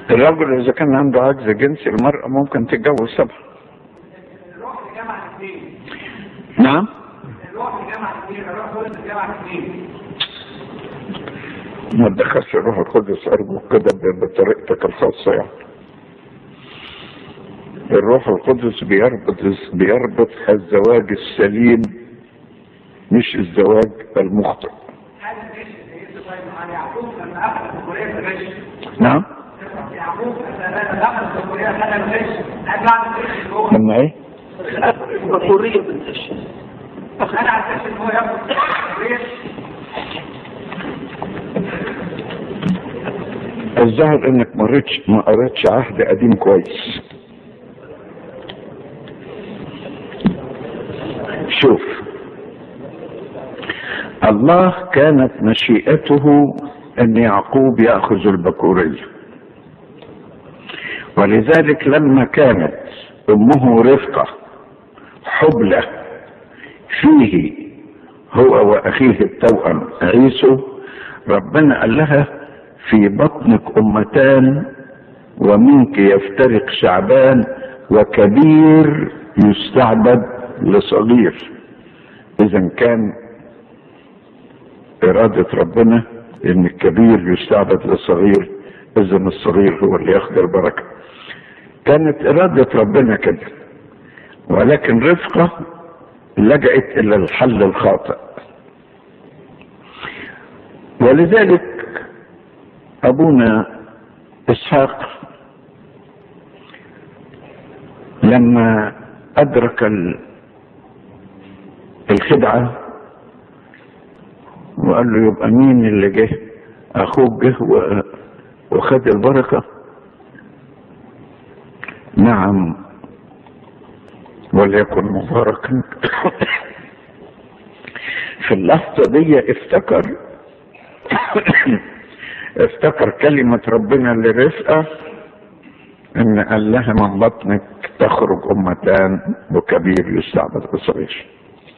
الرجل اذا كان عنده عجز جنسي، المرأة ممكن تتجوز 7. الروح جمع 2. نعم. الروح جمع 2، الروح القدس جمع 2. ما تدخلش الروح القدس ارجوك كده بطريقتك الخاصة يعني. الروح القدس بيربط الزواج السليم مش الزواج المخطئ. هذا الغش اللي طيب يعقوب لما اخذ الكليه الغش. نعم. يعقوب لما اخذ الكليه هذا الغش، هذا الغش هو لما ايه؟ الحريه بالغش. انا على اساس ان هو ياخد الحريه. الظاهر انك ما قريتش عهد قديم كويس. شوف، الله كانت مشيئته ان يعقوب ياخذ البكوريه، ولذلك لما كانت امه رفقه حبلى فيه هو واخيه التوأم عيسو، ربنا قال لها في بطنك امتان ومنك يفترق شعبان وكبير يستعبد لصغير. اذا كان ارادة ربنا ان الكبير يستعبد للصغير، اذا الصغير هو اللي ياخد البركة. كانت ارادة ربنا كده، ولكن رفقة لجأت الى الحل الخاطئ. ولذلك ابونا اسحاق لما ادرك الخدعة وقال له يبقى مين اللي جه؟ اخوك جه وخد البركة. نعم، وليكن مباركا. في اللحظة دي افتكر كلمة ربنا لرفقة ان قال لها من بطنك تخرج امتان وكبير يستعبد لصغير.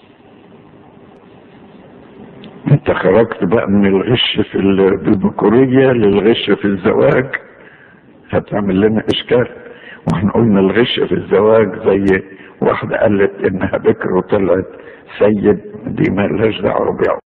انت خرجت بقى من الغش في البكورية للغش في الزواج، هتعمل لنا اشكال. واحنا قلنا الغش في الزواج زي واحدة قالت انها بكر وطلعت سيد، دي ما لهاش دعوة بيها.